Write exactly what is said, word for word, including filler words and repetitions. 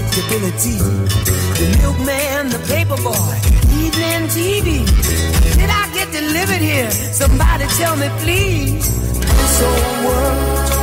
comfortability. The milkman, the paper boy, evening T V. Did I get delivered here? Somebody tell me, please. This old world